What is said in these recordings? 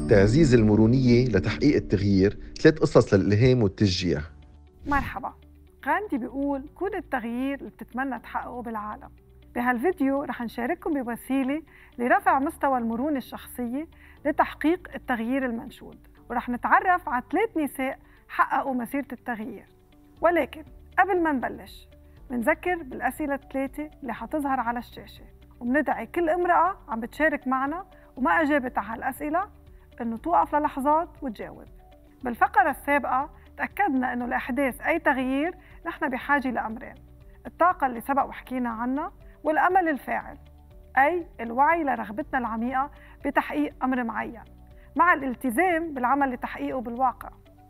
تعزيز المرونية لتحقيق التغيير، 3 قصص للإلهام والتشجيع. مرحبا. غاندي بيقول كون التغيير اللي بتتمنى تحققه بالعالم. بهالفيديو رح نشارككم بوسيلة لرفع مستوى المرونة الشخصية لتحقيق التغيير المنشود، ورح نتعرف على 3 نساء حققوا مسيرة التغيير. ولكن قبل ما نبلش بنذكر بالأسئلة ال3 اللي حتظهر على الشاشة، وبندعي كل امرأة عم بتشارك معنا وما أجابت على هالأسئلة إنه توقف للحظات وتجاوب. بالفقرة السابقة تأكدنا إنه لإحداث أي تغيير نحن بحاجة لأمرين: الطاقة اللي سبق وحكينا عنها، والأمل الفاعل، أي الوعي لرغبتنا العميقة بتحقيق أمر معين مع الالتزام بالعمل لتحقيقه بالواقع.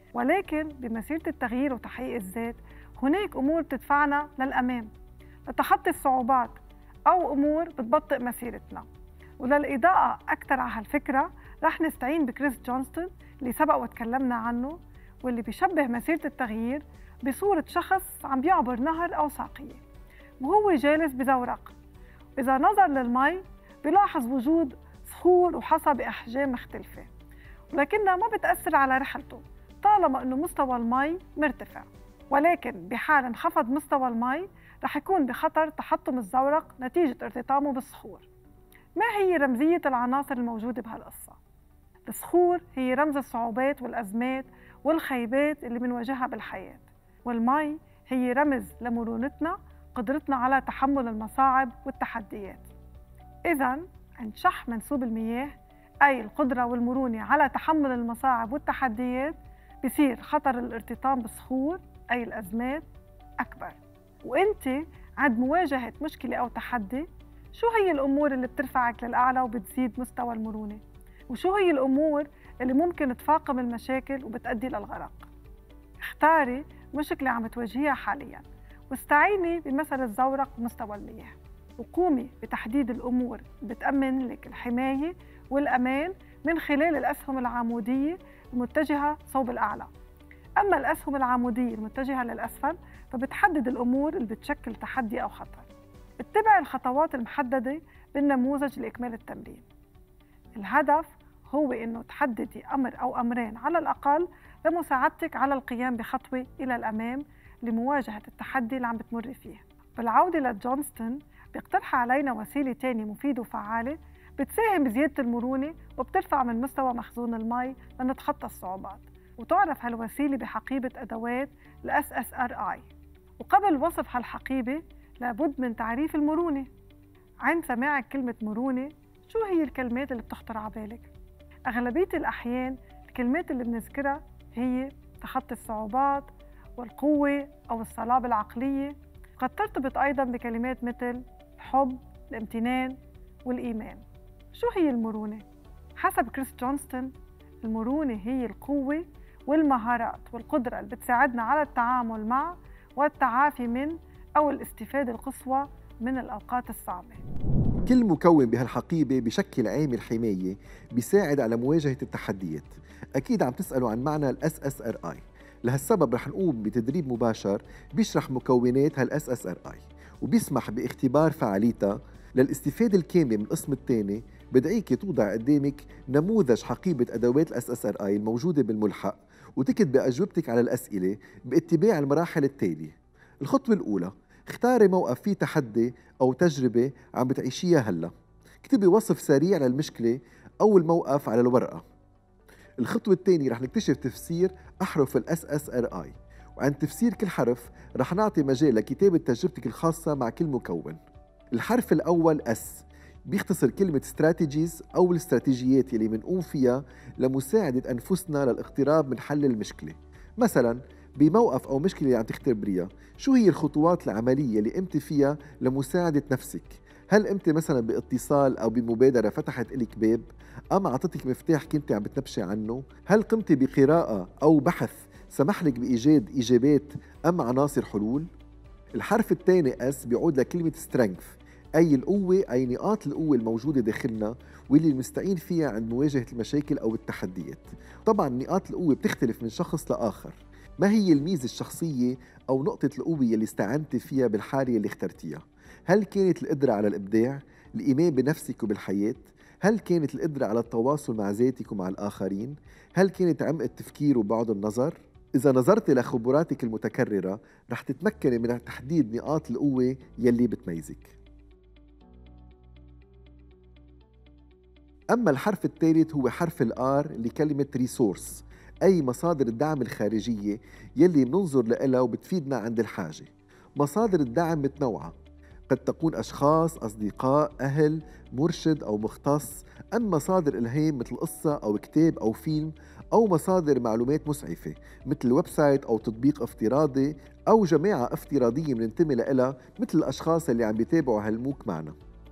ولكن بمسيرة التغيير وتحقيق الذات هناك أمور بتدفعنا للأمام لتخطي الصعوبات، أو أمور بتبطئ مسيرتنا. وللإضاءة أكثر على هالفكرة رح نستعين بكريس جونستون اللي سبق وتكلمنا عنه، واللي بيشبه مسيرة التغيير بصورة شخص عم بيعبر نهر أو ساقية وهو جالس بزورق. إذا نظر للمي بيلاحظ وجود صخور وحصى بأحجام مختلفة، ولكنها ما بتأثر على رحلته طالما أنه مستوى المي مرتفع. ولكن بحال انخفض مستوى المي رح يكون بخطر تحطم الزورق نتيجة ارتطامه بالصخور. ما هي رمزية العناصر الموجودة بهالقصة؟ الصخور هي رمز الصعوبات والأزمات والخيبات اللي بنواجهها بالحياة، والمي هي رمز لمرونتنا، قدرتنا على تحمل المصاعب والتحديات. إذن عند شح منسوب المياه، أي القدرة والمرونة على تحمل المصاعب والتحديات، بصير خطر الارتطام بالصخور أي الأزمات أكبر. وإنت عند مواجهة مشكلة أو تحدي، شو هي الأمور اللي بترفعك للأعلى وبتزيد مستوى المرونة؟ وشو هي الأمور اللي ممكن تفاقم المشاكل وبتؤدي للغرق؟ اختاري مشكلة عم تواجهيها حالياً، واستعيني بمثل الزورق ومستوى المياه، وقومي بتحديد الأمور اللي بتأمن لك الحماية والأمان من خلال الأسهم العمودية المتجهة صوب الأعلى. أما الأسهم العمودية المتجهة للأسفل فبتحدد الأمور اللي بتشكل تحدي أو خطر. اتبعي الخطوات المحددة بالنموذج لإكمال التمرين. الهدف هو إنه تحددي أمر أو أمرين على الأقل لمساعدتك على القيام بخطوة إلى الأمام لمواجهة التحدي اللي عم بتمر فيه. بالعودة لجونستون بيقترح علينا وسيلة تانية مفيدة وفعالة بتساهم بزيادة المرونة وبترفع من مستوى مخزون المي لنتخطى الصعوبات، وتعرف هالوسيلة بحقيبة أدوات ال SSRI. وقبل وصف هالحقيبة لابد من تعريف المرونة. عند سماعك كلمة مرونة، شو هي الكلمات اللي بتخطر على بالك؟ أغلبية الأحيان الكلمات اللي بنذكرها هي تخطي الصعوبات والقوة أو الصلابة العقلية. قد ترتبط أيضاً بكلمات مثل الحب، الامتنان، والإيمان. شو هي المرونة؟ حسب كريس جونستون، المرونة هي القوة والمهارات والقدرة اللي بتساعدنا على التعامل مع والتعافي من أو الاستفادة القصوى من الأوقات الصعبة. كل مكون بهالحقيبة بشكل عامل حماية بيساعد على مواجهة التحديات. أكيد عم تسألوا عن معنى ال SSRI، لهالسبب رح نقوم بتدريب مباشر بيشرح مكونات هال SSRI وبيسمح باختبار فعاليتها. للاستفادة الكاملة من القسم الثاني بدعيك توضع قدامك نموذج حقيبة أدوات ال SSRI الموجودة بالملحق، وتكتب أجوبتك على الأسئلة باتباع المراحل التالية. الخطوة الأولى: اختاري موقف فيه تحدي أو تجربة عم بتعيشيها هلا. اكتبي وصف سريع للمشكلة أو الموقف على الورقة. الخطوة الثانية رح نكتشف تفسير أحرف ال SSRI، وعند تفسير كل حرف رح نعطي مجال لكتابة تجربتك الخاصة مع كل مكون. الحرف الأول S بيختصر كلمة strategies أو الاستراتيجيات يلي منقوم فيها لمساعدة أنفسنا للاقتراب من حل المشكلة. مثلاً بموقف أو مشكلة اللي عم تختبريها، شو هي الخطوات العملية اللي قمتي فيها لمساعدة نفسك؟ هل قمتي مثلا باتصال أو بمبادرة فتحت لك باب، أم أعطتك مفتاح كنتي عم بتنبشي عنه؟ هل قمتي بقراءة أو بحث سمح لك بإيجاد إجابات أم عناصر حلول؟ الحرف الثاني S بيعود لكلمة strength، أي القوة، أي نقاط القوة الموجودة داخلنا واللي بنستعين فيها عند مواجهة المشاكل أو التحديات. طبعا نقاط القوة بتختلف من شخص لآخر. ما هي الميزة الشخصية أو نقطة القوة اللي استعنت فيها بالحالة اللي اخترتيها؟ هل كانت القدرة على الإبداع، الإيمان بنفسك وبالحياة؟ هل كانت القدرة على التواصل مع ذاتك ومع الآخرين؟ هل كانت عمق التفكير وبعد النظر؟ إذا نظرت لخبراتك المتكررة رح تتمكني من تحديد نقاط القوة يلي بتميزك. أما الحرف الثالث هو حرف الآر لكلمة ريسورس، أي مصادر الدعم الخارجية يلي بننظر لها وبتفيدنا عند الحاجة. مصادر الدعم متنوعة، قد تكون أشخاص، أصدقاء، أهل، مرشد أو مختص، أما مصادر إلهام مثل قصة أو كتاب أو فيلم، أو مصادر معلومات مسعفة مثل ويب سايت أو تطبيق افتراضي أو جماعة افتراضية بننتمي لها مثل الأشخاص اللي عم بيتابعوا هالموك معنا.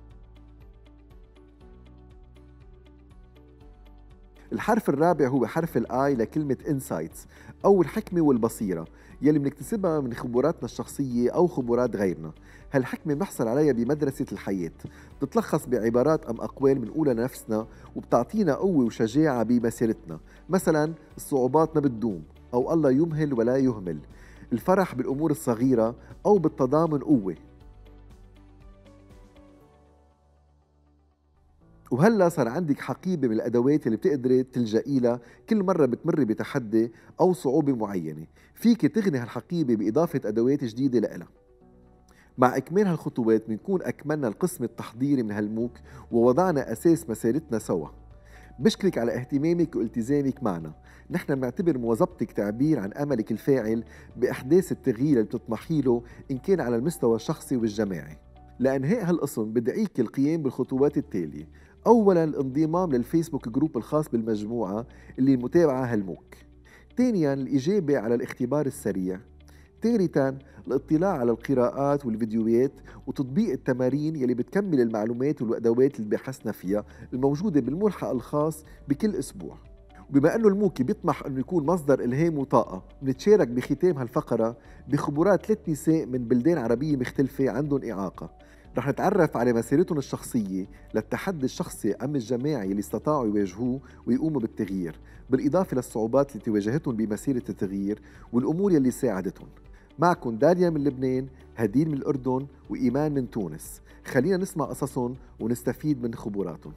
الحرف الرابع هو حرف الآي لكلمة إنسايتس أو الحكمة والبصيرة يلي بنكتسبها من خبراتنا الشخصية أو خبرات غيرنا. هالحكمة بنحصل عليها بمدرسة الحياة، بتتلخص بعبارات أم أقوال بنقولها لنفسنا وبتعطينا قوة وشجاعة بمسيرتنا. مثلا الصعوبات ما بتدوم، أو الله يمهل ولا يهمل، الفرح بالأمور الصغيرة، أو بالتضامن قوة. وهلا صار عندك حقيبة من الأدوات اللي بتقدري تلجئي لها كل مرة بتمري بتحدي أو صعوبة معينة. فيك تغني هالحقيبة بإضافة أدوات جديدة لها. مع إكمال هالخطوات بنكون أكملنا القسم التحضيري من هالموك ووضعنا أساس مسيرتنا سوا. بشكرك على اهتمامك والتزامك معنا. نحن بنعتبر مواظبتك تعبير عن أملك الفاعل بإحداث التغيير اللي بتطمحي له إن كان على المستوى الشخصي والجماعي. لإنهاء هالقسم بدعيك القيام بالخطوات التالية. أولاً الانضمام للفيسبوك جروب الخاص بالمجموعة اللي متابعة هالموك. ثانياً الإجابة على الاختبار السريع. ثالثاً الاطلاع على القراءات والفيديوهات وتطبيق التمارين يلي بتكمل المعلومات والأدوات اللي بحثنا فيها الموجودة بالملحق الخاص بكل أسبوع. وبما أنه الموكي بيطمح أنه يكون مصدر إلهام وطاقة، بنتشارك بختام هالفقرة بخبرات 3 نساء من بلدان عربية مختلفة عندهم إعاقة. رح نتعرف على مسيرتهم الشخصية للتحدي الشخصي أم الجماعي اللي استطاعوا يواجهوه ويقوموا بالتغيير، بالإضافة للصعوبات اللي تواجهتهم بمسيرة التغيير والأمور اللي ساعدتهم. معكم داليا من لبنان، هدير من الأردن، وإيمان من تونس. خلينا نسمع قصصهم ونستفيد من خبراتهم.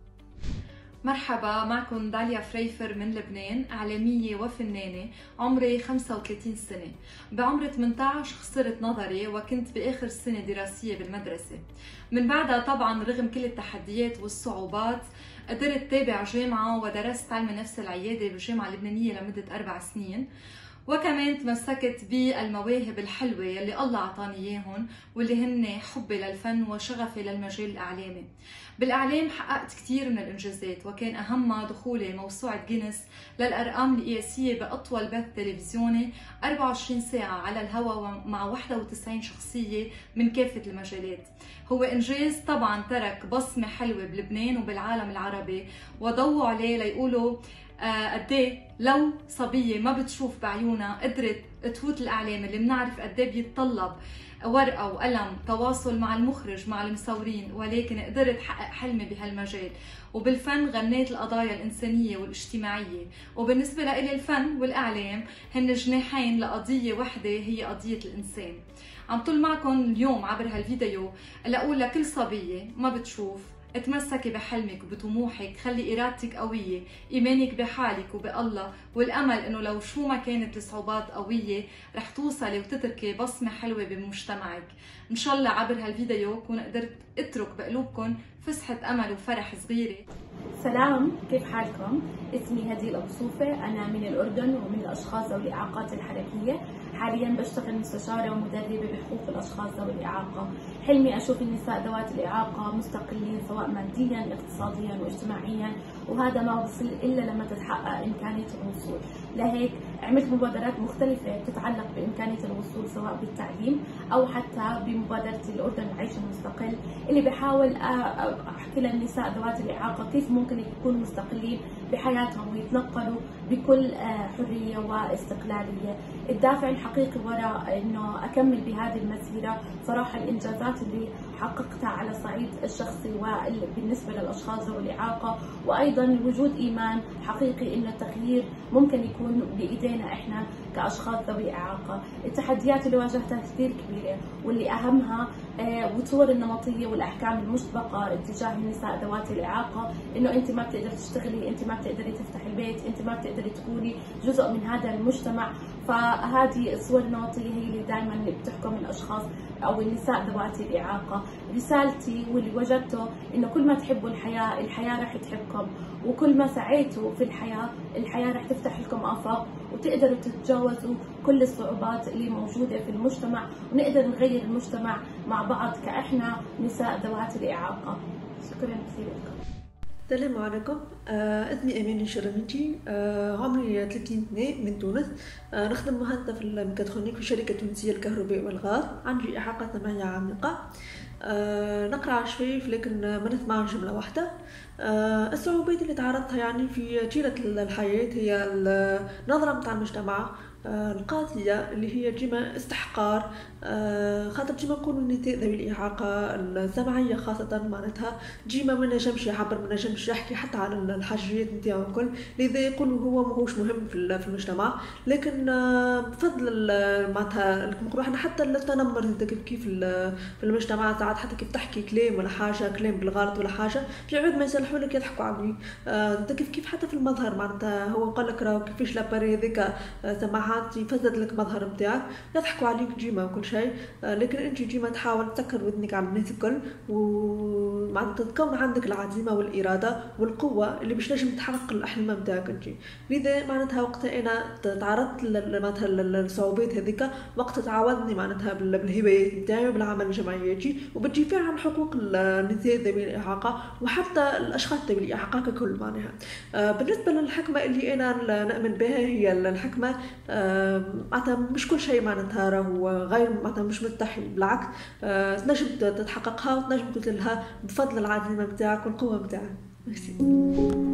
مرحبا، معكم داليا فريفر من لبنان، إعلامية وفنانة، عمري 35 سنة. بعمر 18 خسرت نظري وكنت بآخر سنة دراسية بالمدرسة. من بعدها طبعا رغم كل التحديات والصعوبات قدرت تابع جامعة ودرست علم النفس العيادة بالجامعة اللبنانية لمدة 4 سنين، وكمان تمسكت بالمواهب الحلوة يلي الله عطاني اياهم واللي هن حبي للفن وشغفي للمجال الإعلامي. بالإعلام حققت كثير من الإنجازات، وكان أهمها دخولي موسوعة جينيس للأرقام القياسية بأطول بث تلفزيوني 24 ساعة على الهواء مع 91 شخصية من كافة المجالات. هو إنجاز طبعا ترك بصمة حلوة بلبنان وبالعالم العربي، وضووا عليه ليقولوا قديه لو صبية ما بتشوف بعيونها قدرت تفوت الإعلام اللي بنعرف قديه بيتطلب ورقة وقلم، تواصل مع المخرج مع المصورين، ولكن قدرت حقق حلمي بهالمجال. وبالفن غنيت القضايا الإنسانية والاجتماعية. وبالنسبة لإلي الفن والإعلام هن جناحين لقضية وحدة هي قضية الإنسان. عم طول معكم اليوم عبر هالفيديو لأقول لكل صبية ما بتشوف اتمسكي بحلمك وبطموحك، خلي إرادتك قوية، إيمانك بحالك وبالله، والأمل إنه لو شو ما كانت الصعوبات قوية رح توصلي وتتركي بصمة حلوة بمجتمعك. إن شاء الله عبر هالفيديو كون قدرت اترك بقلوبكم فسحة أمل وفرح صغيرة. سلام، كيف حالكم؟ اسمي هديل أبو صوفة، أنا من الأردن ومن الأشخاص ذوي الإعاقات الحركية. حاليا بشتغل مستشارة ومدربة بحقوق الأشخاص ذوي الإعاقة. حلمي أشوف النساء ذوات الإعاقة مستقلين سواء ماديا اقتصاديا واجتماعيا، وهذا ما وصل إلا لما تتحقق إمكانية الوصول. لهيك عملت مبادرات مختلفة بتتعلق بإمكانية الوصول سواء بالتعليم أو حتى بمبادرة الأردن العيش المستقل، اللي بحاول أحكي للنساء ذوات الإعاقة كيف ممكن يكونوا مستقلين بحياتهم ويتنقلوا بكل حرية واستقلالية. الدافع الحقيقي وراء إنه أكمل بهذه المسيرة صراحة الإنجازات اللي حققتها على الصعيد الشخصي وبالنسبة للأشخاص ذوي الإعاقة، وأيضا وجود إيمان حقيقي إنه التغيير ممكن يكون بإيدينا إحنا كأشخاص ذوي إعاقة. التحديات اللي واجهتها كثير كبيرة، واللي أهمها والصور النمطيه والاحكام المسبقه اتجاه النساء ذوات الاعاقه، انه انت ما بتقدري تشتغلي، انت ما بتقدري تفتحي البيت، انت ما بتقدري تكوني جزء من هذا المجتمع. فهذه الصور النمطيه هي اللي دائما بتحكم الاشخاص او النساء ذوات الاعاقه. رسالتي واللي وجدته انه كل ما تحبوا الحياه، الحياه رح تحبكم، وكل ما سعيتوا في الحياه، الحياه رح تفتح لكم افاق وتقدروا تتجاوزوا كل الصعوبات اللي موجوده في المجتمع، ونقدر نغير المجتمع مع بعض كاحنا نساء ذوات الاعاقه. شكرا كثير لكم. السلام عليكم. اسمي أمين الشرميجي، عمري 30 سنة، من تونس. نخدم مهندسة في الميكاترونيك في شركة تونسية الكهرباء والغاز. عندي إعاقة سمعية عميقة. نقرأ شوي لكن ما نسمع جملة واحدة. الصعوبات اللي تعرضتها يعني في طيلة الحياة هي النظرة متاع المجتمع القاسية اللي هي ديما استحقار، خاطر ديما نكونوا النساء ذوي الإعاقة السمعية خاصة معناتها ديما ما نجمش يعبر، ما نجمش يحكي حتى على الحاجات نتاعو الكل، لذا يقولوا هو ماهوش مهم في المجتمع. لكن بفضل معناتها روحنا حتى التنمر كيف في المجتمع ساعات حتى كيف تحكي كلام ولا حاجة، كلام بالغلط ولا حاجة، في عود ما يصلحوا لك يضحكوا عليك. كيف حتى في المظهر معناتها هو قال لك راهو كيفاش لاباري هذيك سماحات يفسد لك مظهر نتاعك، يضحكوا عليك ديما وكل شيء. لكن انت ديما تحاول تسكر ودنك على الناس الكل، ومعناتها تكون عندك العزيمه والاراده والقوه اللي باش نجم تحقق الاحلام نتاعك انت. لذا معناتها وقتها انا تعرضت معناتها للصعوبات هذيك، وقت تعاونتني معناتها بالهوايات نتاعي وبالعمل الجمعياتي وبالدفاع عن حقوق النساء ذوي الاعاقه وحتى الاشخاص ذوي الاعاقه ككل معناها. بالنسبه للحكمه اللي انا نؤمن بها هي الحكمه معناتها مش كل شيء معناتها راهو غير معناتها مش مستحيل، بالعكس تنجم تتحققها وتنجم توصلها بفضل العزيمه نتاعك والقوه نتاعك. ميرسي.